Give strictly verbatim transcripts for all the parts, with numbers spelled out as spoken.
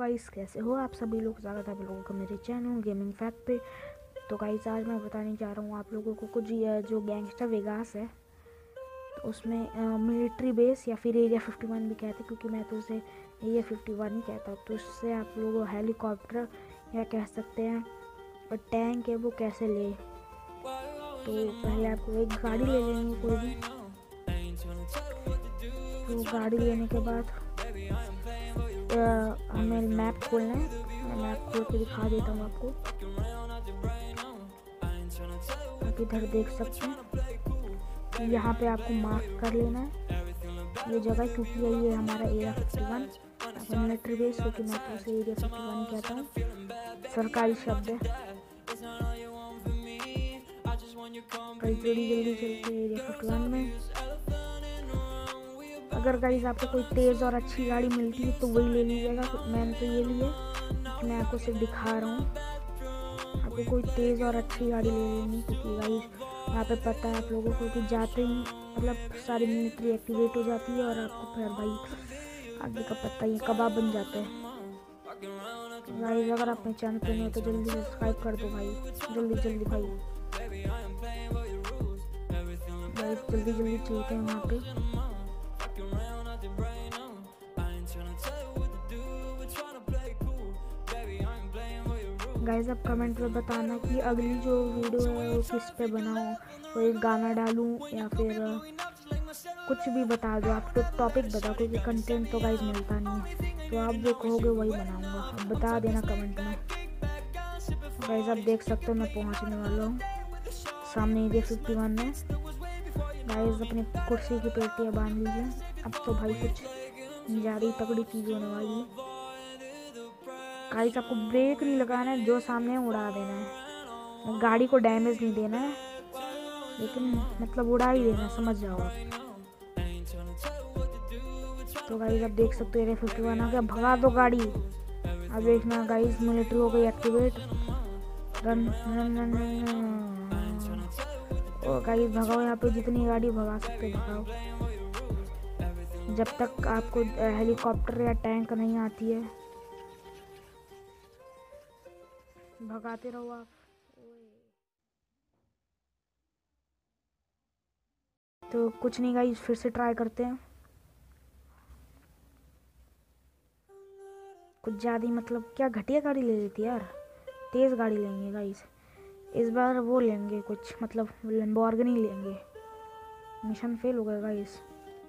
Guys कैसे हो आप सभी लोग, स्वागत है आप लोगों का मेरे चैनल गेमिंग फैक्ट पे। तो गाइस आज मैं बताने जा रहा हूँ आप लोगों को कुछ जो गैंगस्टर वेगास है तो उसमें मिलिट्री बेस या फिर एरिया फिफ्टी वन भी कहते हैं, क्योंकि मैं तो उसे एरिया फिफ्टी वन ही कहता हूँ। तो उससे आप लोग हेलीकॉप्टर या कह सकते हैं और टैंक है वो कैसे ले। तो पहले आपको एक गाड़ी ले लेंगे कोई भी। तो गाड़ी लेने के बाद हमें मैप खोलना है। मैं मैप खोल के दिखा देता हूँ आपको। आप इधर देख सकते हैं, यहाँ पे आपको मार्क कर लेना है ये जगह, क्योंकि ये हमारा area fifty one military base, क्योंकि मैं तो उसे एरिया फिफ्टी वन कहता हूँ, सरकारी शब्द है। कई जल्दी जल्दी चलते हैं एरिया फिफ्टी वन में। अगर गाइस आपको कोई तेज़ और अच्छी गाड़ी मिलती है तो वही ले लीजिएगा। मैंने तो ये ली है, मैं आपको सिर्फ दिखा रहा हूँ। आपको कोई तेज़ और अच्छी गाड़ी ले लेनी, क्योंकि गाइस यहाँ पे पता है आप लोगों को कि जाते ही मतलब सारी मिलिट्री एक्टिवेट हो जाती है और आपको फिर भाई आगे का पता ही कबाब बन जाते हैं। गाइस अगर आप मेरे चैनल पे नहीं हो तो जल्दी सब्सक्राइब कर दो भाई, जल्दी जल्दी भाई गाइस जल्दी जल्दी चलते हैं वहाँ पे। गाइस आप कमेंट में बताना कि अगली जो वीडियो है वो किस पे बनाऊँ, कोई गाना डालूँ या फिर कुछ भी बता दो। आप तो टॉपिक बताओ, क्योंकि कंटेंट तो गाइस मिलता नहीं है, तो आप जो कहोगे वही बनाऊँगा। आप बता देना कमेंट में। गाइस आप देख सकते हो मैं पहुँचने वाला हूँ सामने एरिया फिफ्टी वन में। गाइस अपनी कुर्सी की पेटियाँ बांध लीजिए, अब तो भाई कुछ ज़्यादा ही तगड़ी चीज़ होने वाली है। गाइस आपको ब्रेक नहीं लगाना है, जो सामने है उड़ा देना है, गाड़ी को डैमेज नहीं देना है, लेकिन मतलब उड़ा ही देना, समझ जाओ आप। तो गाइस आप देख सकते हो एरिया फिफ्टी वन आ गया, भगा दो गाड़ी। अब देखना गाइस मिलिट्री हो गई activate. Run run run run. ओ गाइस भगाओ, यहाँ पे जितनी गाड़ी भगा सकते भगाओ, जब तक आपको हेलीकॉप्टर या टैंक नहीं आती है भगाते रहो आप। तो कुछ नहीं गाइस, फिर से ट्राई करते हैं। कुछ ज़्यादा ही मतलब क्या घटिया गाड़ी ले लेती है यार, तेज़ गाड़ी लेंगे गाइस इस बार, वो लेंगे कुछ मतलब लैम्बोर्गिनी लेंगे। मिशन फेल हो गया गाइस।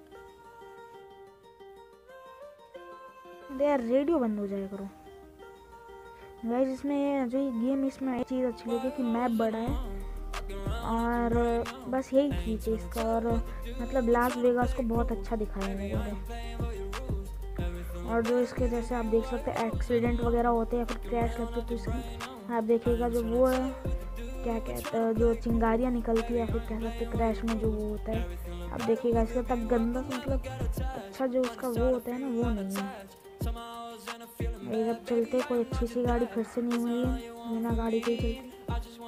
यार रेडियो बंद हो जाए करो गाइस। इसमें जो ये गेम इसमें एक चीज़ अच्छी लगी कि मैप बड़ा है, और बस यही चीज़ है इसका। और मतलब लास वेगास को बहुत अच्छा दिखाया है मेरे। और जो इसके जैसे आप देख सकते हैं एक्सीडेंट वगैरह होते हैं या फिर क्रैश लगते तो इसकी आप देखिएगा जो वो है क्या कहते हैं, जो चिंगारियाँ निकलती है या फिर कह सकते क्रैश में जो वो होता है, आप देखिएगा इसका तक गंदा मतलब अच्छा जो उसका वो होता है ना वो नहीं है। जब चलते कोई अच्छी सी गाड़ी फिर से नहीं हुई है, बिना गाड़ी के ही चलती।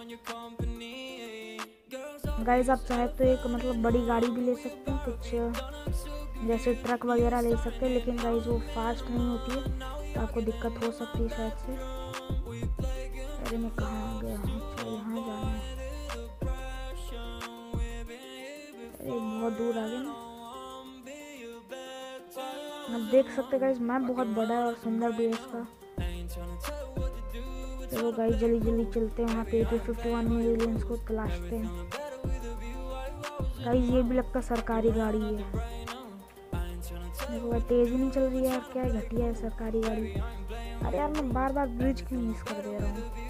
गाइस आप चाहे तो एक मतलब बड़ी गाड़ी भी ले सकते हैं, कुछ जैसे ट्रक वगैरह ले सकते हैं, लेकिन गाइस वो फास्ट नहीं होती है तो आपको दिक्कत हो सकती है शायद से। अरे मैं कहाँ आ गया, अच्छा यहाँ जाना है। अरे बहुत दूर आ गया ना। आप देख सकते हैं गाइस मैप बहुत बड़ा है और सुंदर भी है इसका। चलो गाइस जल्दी जल्दी चलते हैं वहाँ पे एरिया फिफ्टी वन में एलियंस को तलाशते हैं। गाइस ये भी लगता सरकारी गाड़ी है, देखो तेज ही नहीं चल रही है यार, क्या घटिया है सरकारी गाड़ी। अरे यार मैं बार बार ब्रिज क्यों मिस कर दे रहा हूँ।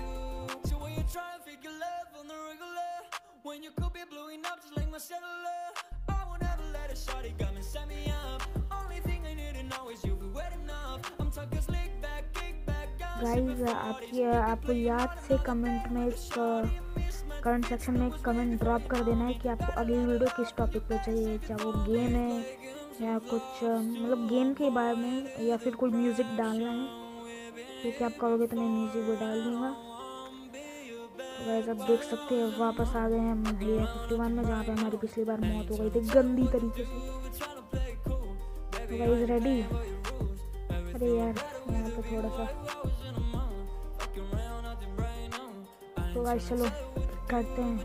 गाइस आपकी आपको याद से कमेंट में एक कमेंट सेक्शन में एक कमेंट ड्रॉप कर देना है कि आपको अगली वीडियो किस टॉपिक पे चाहिए, चाहे वो गेम है या कुछ मतलब गेम के बारे में या फिर कोई म्यूज़िक डालना है, क्योंकि आप कहोगे तो मैं म्यूज़िक भी डाल दूँगा। तो गाइस आप देख सकते हैं वापस आ गए हैं एरिया फिफ्टी वन में, जहाँ पे हमारी पिछली बार मौत हो गई थी गंदी तरीके से। तो गाइस रेडी। अरे यार यहाँ पे थोड़ा सा। तो गाइस चलो करते हैं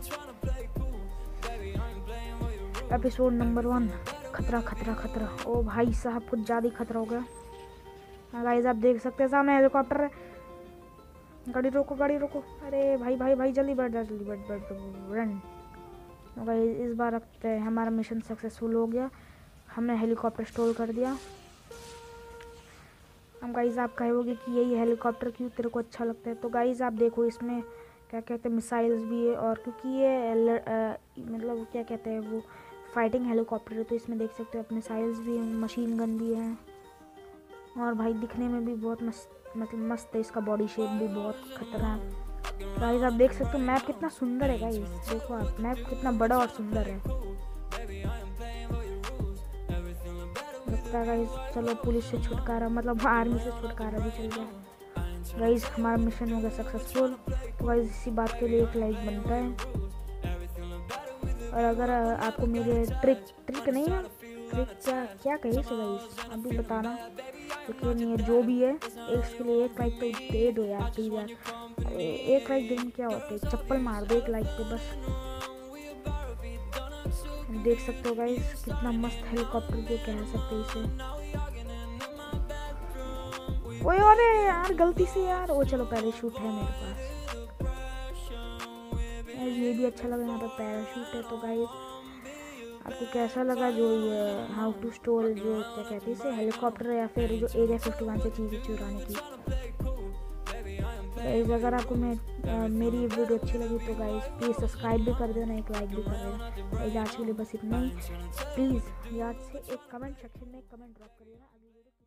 एपिसोड नंबर वन, खतरा खतरा खतरा। ओ भाई साहब कुछ ज़्यादा ही खतरा हो गया। हाँ गाइस आप देख सकते हैं सामने हेलीकॉप्टर है। गाड़ी रोको गाड़ी रोको। अरे भाई भाई भाई जल्दी बैठ जा जल्दी बैठ बैठ रन। गाइस इस बार रखते हैं हमारा मिशन सक्सेसफुल हो गया, हमने हेलीकॉप्टर स्टॉल कर दिया। हम गाइस आप कहोगे कि यही हेलीकॉप्टर क्यों तेरे को अच्छा लगता है, तो गाइस आप देखो इसमें क्या कहते हैं मिसाइल्स भी है, और क्योंकि ये आ, मतलब क्या कहते हैं वो फाइटिंग हेलीकॉप्टर है, तो इसमें देख सकते हो मिसाइल्स भी हैं, मशीन गन भी है, और भाई दिखने में भी बहुत मस्त मतलब मस्त है। इसका बॉडी शेप भी बहुत खतरनाक है। गाइस आप देख सकते हो मैप कितना सुंदर है। गाइस देखो आप मैप कितना बड़ा और सुंदर है। लगता है गाइस चलो पुलिस से छुटकारा मतलब आर्मी से छुटकारा भी चल गया। गाइस हमारा मिशन हो गया सक्सेसफुल। तो गाइस इसी बात के लिए एक लाइक बनता है। और अगर आपको मेरे ट्रिक ट्रिक नहीं है ट्रिक क्या क्या कही से गाइस अभी बताना, लेकिन ये जो भी है इसके लिए एक लाइक तो दे दो यार प्लीज यार। एक लाइक देने क्या होता है, चप्पल मार दो एक लाइक पे बस। देख सकते हो गाइस कितना मस्त हेलीकॉप्टर जो कह सकते हैं इसे। ओए अरे यार गलती से यार, ओ चलो पैराशूट है मेरे पास, ये भी अच्छा लगा यहाँ पे पैराशूट है। तो गाइस आपको कैसा लगा जो ये हाउ टू स्टोर जो क्या कहते हैं इसे हेलीकॉप्टर या फिर जो एरिया फिफ्टी वन से चीज़ें चुराने की। गाइस अगर आपको मैं आ, मेरी ये वीडियो अच्छी लगी तो गाइस प्लीज़ सब्सक्राइब भी कर देना, एक लाइक भी कर देना। आज के लिए बस इतना ही। प्लीज़ याद से एक कमेंट सेक्शन में एक कमेंट ड्रॉप कर देना।